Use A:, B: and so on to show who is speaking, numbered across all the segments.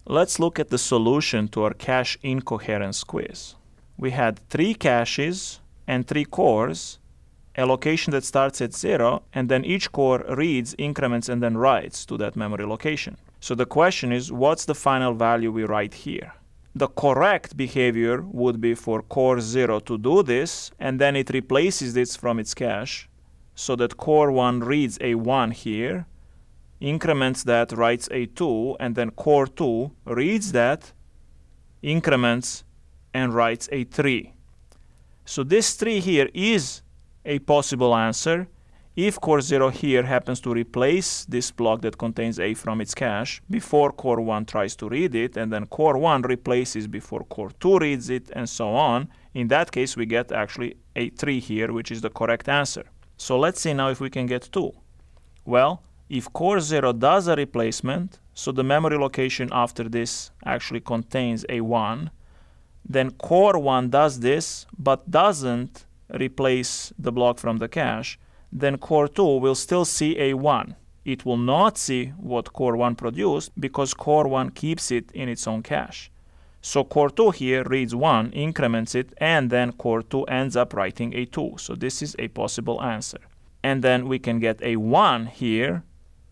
A: Let's look at the solution to our cache incoherence quiz. We had 3 caches and 3 cores, a location that starts at 0, and then each core reads, increments, and then writes to that memory location. So the question is, what's the final value we write here? The correct behavior would be for core 0 to do this, and then it replaces this from its cache, so that core 1 reads a 1 here, increments that, writes a 2, and then core 2 reads that, increments, and writes a 3. So this 3 here is a possible answer if core 0 here happens to replace this block that contains a from its cache before core 1 tries to read it, and then core 1 replaces before core 2 reads it, and so on. In that case, we get actually a 3 here, which is the correct answer. So let's see now if we can get 2. Well, if core 0 does a replacement, so the memory location after this actually contains a 1, then core 1 does this but doesn't replace the block from the cache, then core 2 will still see a 1. It will not see what core 1 produced because core 1 keeps it in its own cache. So core 2 here reads 1, increments it, and then core 2 ends up writing a 2. So this is a possible answer. And then we can get a 1 here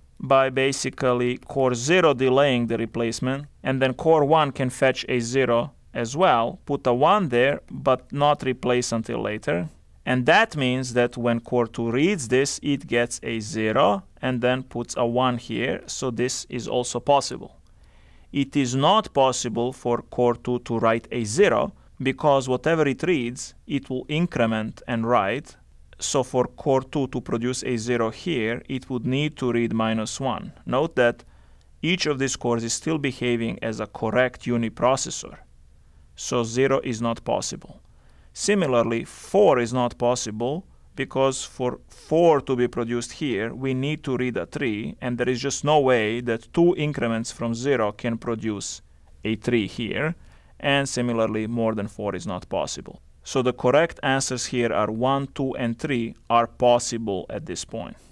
A: by basically core 0 delaying the replacement, and then core 1 can fetch a 0 as well, put a 1 there, but not replace until later. And that means that when core 2 reads this, it gets a 0 and then puts a 1 here, so this is also possible. It is not possible for core 2 to write a 0 because whatever it reads, it will increment and write. So for core 2 to produce a 0 here, it would need to read -1. Note that each of these cores is still behaving as a correct uniprocessor. So 0 is not possible. Similarly, 4 is not possible because for 4 to be produced here, we need to read a 3, and there is just no way that 2 increments from 0 can produce a 3 here, and similarly, more than 4 is not possible. So the correct answers here are 1, 2, and 3 are possible at this point.